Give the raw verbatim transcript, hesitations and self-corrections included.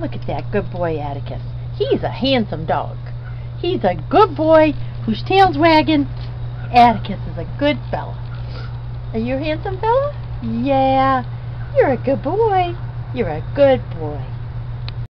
Look at that good boy, Atticus. He's a handsome dog. He's a good boy whose tail's wagging. Atticus is a good fella. Are you a handsome fella? Yeah. You're a good boy. You're a good boy.